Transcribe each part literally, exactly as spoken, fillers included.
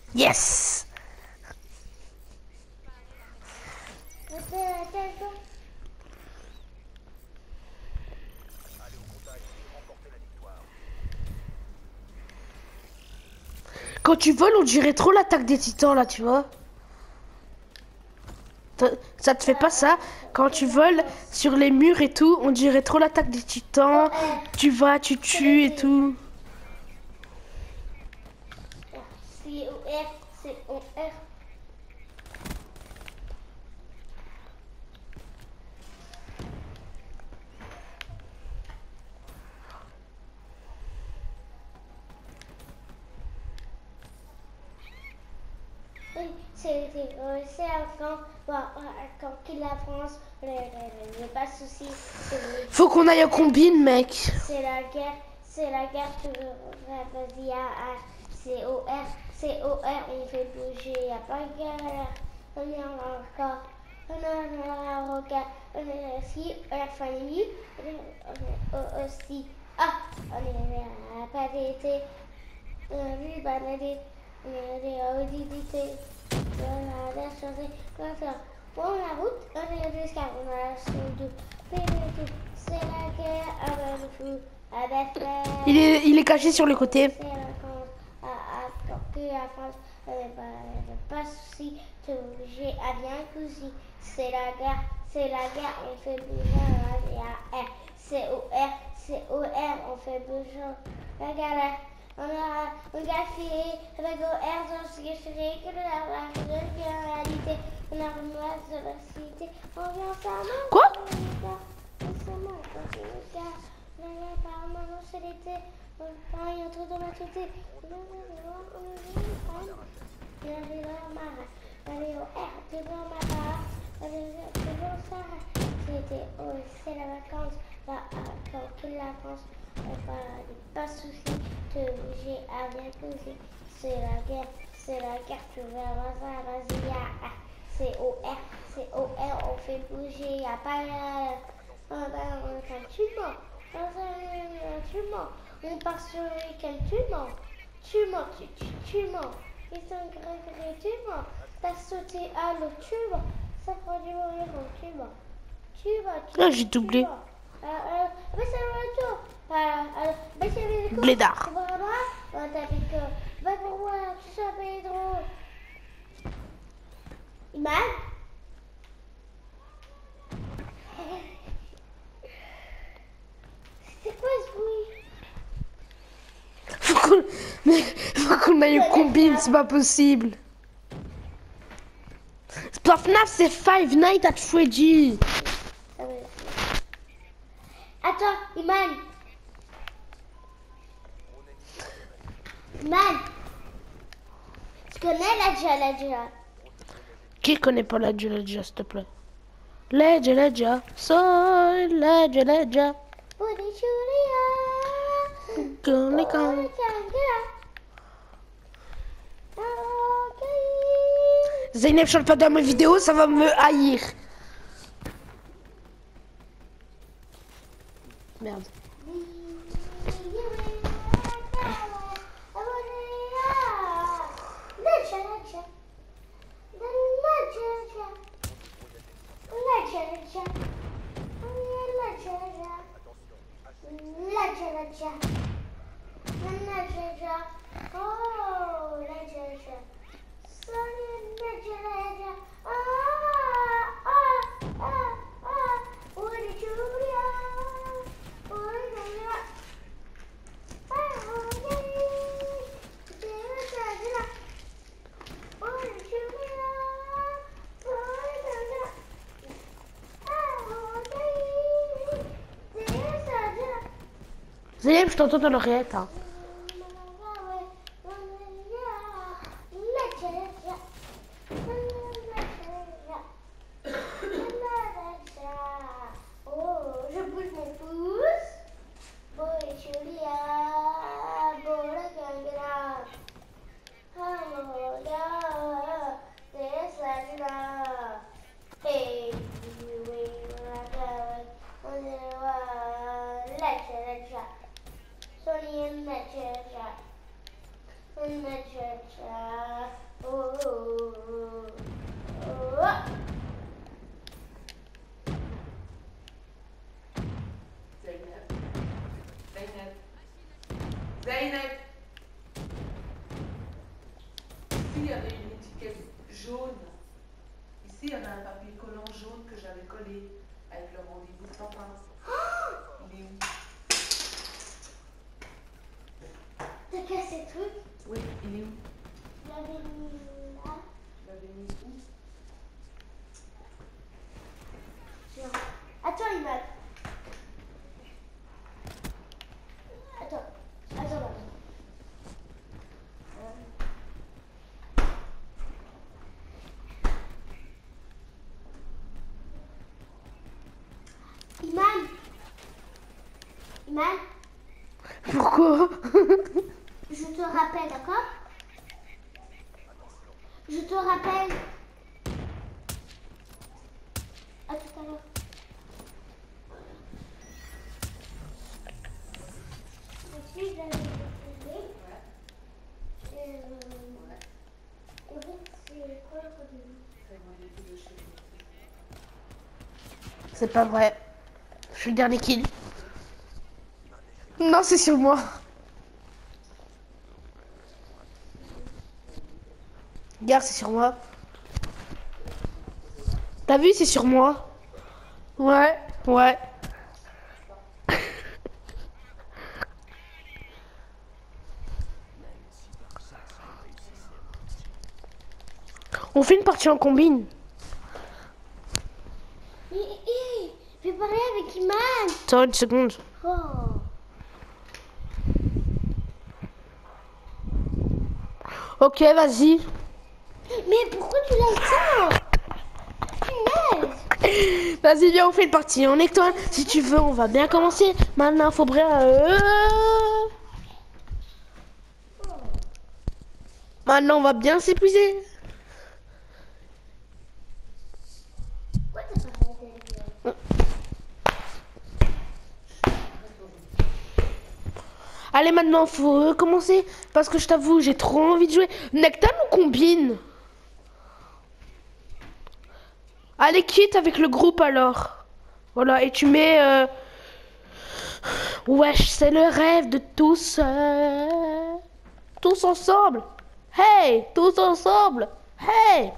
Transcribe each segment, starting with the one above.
Yes. Quand tu voles, on dirait trop l'attaque des titans, là, tu vois. Ça te fait pas ça? Quand tu voles sur les murs et tout, on dirait trop l'attaque des titans. Tu vas, tu tues et tout. C O R, C O R. C'est quand, quand qu'il la France, il n'y a pas de souci. Faut qu'on aille en combine, mec. C'est la guerre, c'est la guerre, vas-y, C O R, C O R, on fait bouger, il n'y a pas de guerre, on est encore, on est en regard, on est ici, on est famille, on est aussi, ah, on est pas d'été, on a vu, banalité, on a des audités. On a changé, quoi faire? Bon, la route, on est jusqu'à on a la c'est la guerre avec le fou, avec les... Il est, il est caché sur le côté. C'est la France, à la France, pas de soucis, j'ai à bien cousu. C'est la guerre, c'est la guerre, on fait bouger la R. C O R, C O R, on fait bouger la galère. On a un café avec O R dans ce que je fais que la réalité. On a une de la cité. On vient ça. Quoi? C'est l'été. Il y a trop de la cité. Il y a des marins. Allez au R, devant ma barre. Devant ça. C'était c'est la vacance. Quand qu'il la France. Pas de soucis, j'ai à bien poser. C'est la guerre, c'est la guerre, tu verras ça, vas-y, y'a C O R, C O R, on fait bouger, y'a pas on est un tuement, un tuement, on part sur quel tuement, tuement, tu tuement, ils sont gréés tuement, t'as sauté à le tuement, ça prend du mourir en tuement, tuement, tuement. Ah, j'ai doublé. Euh, euh, mais c'est le retour. Blédard. Va pour moi, tu sais, Pedro. Iman? C'est quoi ce bruit? Faut qu'on mais, faut qu'on aille au combine, c'est pas possible. C'est pas F N A F, c'est Five Nights at Freddy. Attends, Iman. Man, tu connais la Dja la Dja? Qui connaît pas la Dja la Dja, s'il te plaît? La Dja la Dja, soy la Dja la Dja. Connais quand? Zeynep chante pas dans mes vidéos, ça va me haïr. Merde. Oh, la Jaja. Sorry, la Jaja. Ah, ah, ah, ah. Oh, la Julia. Oh, la Julia. Ah, oh, yeah. Jaja. Oh, la Julia. Oh, la Julia. Ah, oh, yeah. Jaja. Zeynep, je t'entends dans l'oreillette. Hein. Sonny and On a cha-cha. Oh, oh, oh, oh. Zeynep. Zeynep. Zeynep. Ici, il y avait une étiquette jaune. Ici, il y avait un papier collant jaune que j'avais collé avec le rendez-vous de papa. Il est où? T'as cassé le truc? Oui, il est où? Je l'avais mis là. Tu l'avais mis où? Sur- Attends, il m'a. Attends, attends, attends. Iman. Iman, Pourquoi? je te rappelle, d'accord? Je te rappelle. À tout à l'heure. Je suis allée me poser. Et, euh, en fait, c'est quoi le rendez-vous? C'est le rendez-vous de chez vous. C'est pas vrai. Je suis le dernier kill. Non, c'est sur moi. Regarde, c'est sur moi. T'as vu, c'est sur moi. Ouais, ouais. On fait une partie en combine. Hé, hé, je vais parler avec Iman. Attends une seconde. Oh. Ok, vas-y. Mais pourquoi tu la sors? Punaise. Vas-y, viens, on fait une partie en étoile. Si tu veux, on va bien commencer. Maintenant, faut bien... euh, Maintenant, on va bien s'épuiser. Pourquoi t'as pas fait Allez, maintenant, faut commencer. Parce que je t'avoue, j'ai trop envie de jouer. Nectar ou combine? Allez, quitte avec le groupe alors. Voilà, et tu mets... Euh... Wesh, c'est le rêve de tous. euh, Tous ensemble. Hey, tous ensemble. Hey.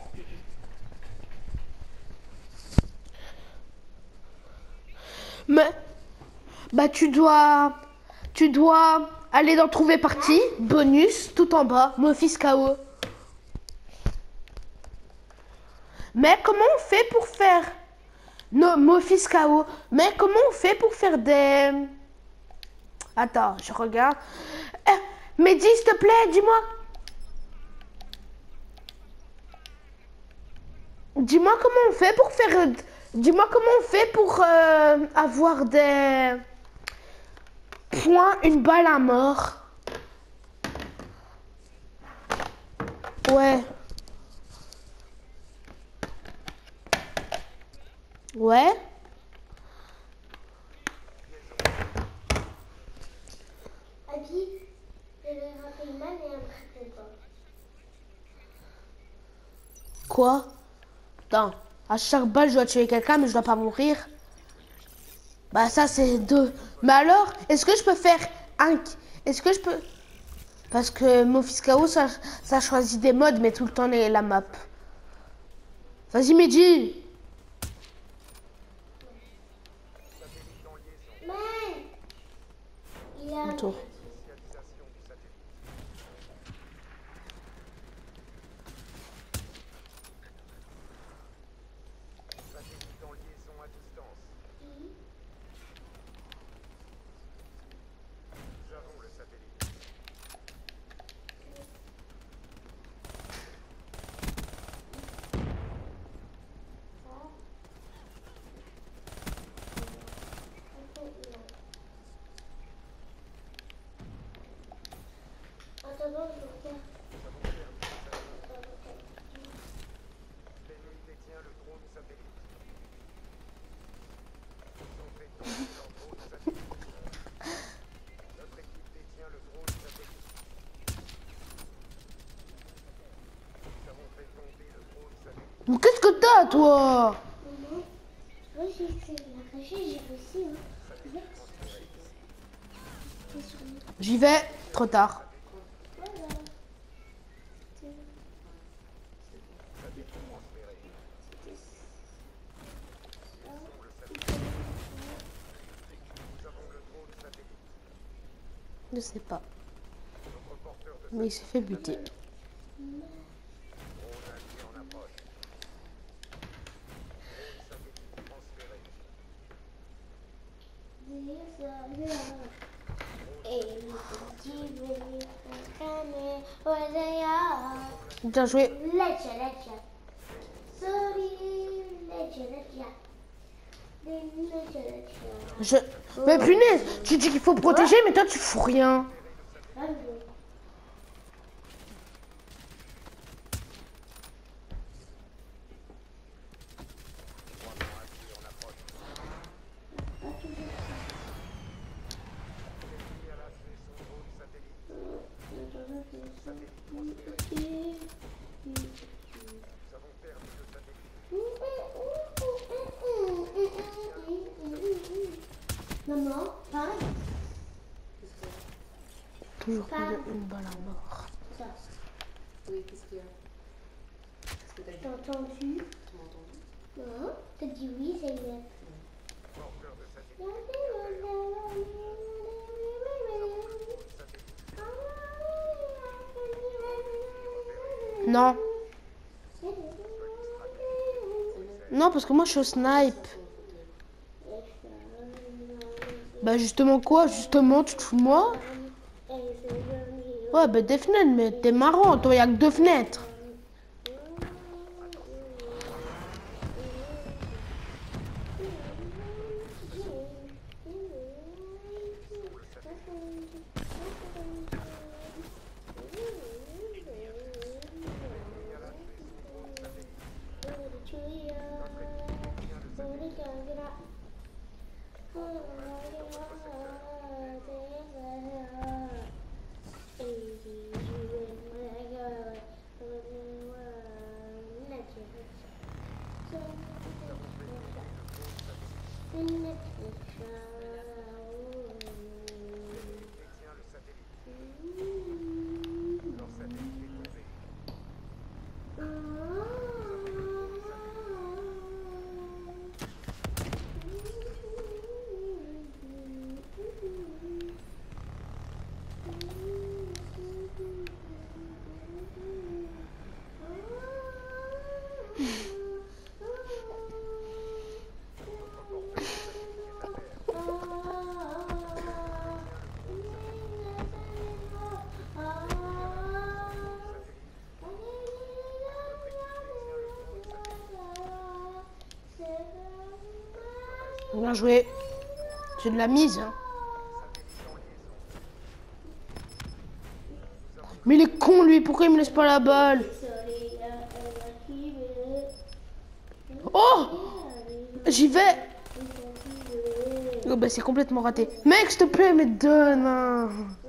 Mais... Bah, tu dois... Tu dois aller dans trouver partie. Bonus, tout en bas. Mofis K O. Mais comment on fait pour faire... Non, Mofis K O. Mais comment on fait pour faire des... Attends, je regarde. Eh, Mehdi, s'il te plaît, dis-moi. Dis-moi comment on fait pour faire... Dis-moi comment on fait pour euh, avoir des... Points, une balle à mort. Ouais. Ouais. Abi, j'avais raté Iman et après toi. Quoi? Attends, à chaque balle, je dois tuer quelqu'un, mais je dois pas mourir. Bah ça, c'est deux. Mais alors, est-ce que je peux faire un... Est-ce que je peux... Parce que Mofis K O, ça, ça choisit des modes, mais tout le temps les, la map. Vas-y, Mehdi. Man, il a... Un tour. Attends, je regarde. L'ennemi détient le drone satellite. Ils ont fait tomber leur drone satellite. Notre équipe détient le drone satellite. Mais qu'est-ce que t'as, toi? Maman, moi j'ai essayé de la cacher, j'ai réussi. Hein. Vite. C'est sur moi. J'y vais. Trop tard. Voilà. C'est- Je sais pas. Mais il s'est fait buter. Bien joué. Legge, legge. Sorry, legge, legge. Legge, legge. Je... Mais punaise, tu dis qu'il faut protéger, mais toi tu fous rien. Bravo. Maman, pareil. Toujours plus de une balle à mort. Ça, Oui, qu'est-ce qu'il y a? Qu'est-ce que t'as dit? t'as entendu? Tu m'as entendu? Non, t'as dit oui, c'est bien. Non. Non, parce que moi je suis au snipe. Bah justement quoi? Justement, tu te fous de moi? Ouais, bah des fenêtres, mais t'es marrant, toi, y'a que deux fenêtres. Bien joué. J'ai de la mise. Hein. Mais il est con lui, pourquoi il me laisse pas la balle? Oh! J'y vais. Oh bah c'est complètement raté. Mec, s'il te plaît, mais donne. Hein.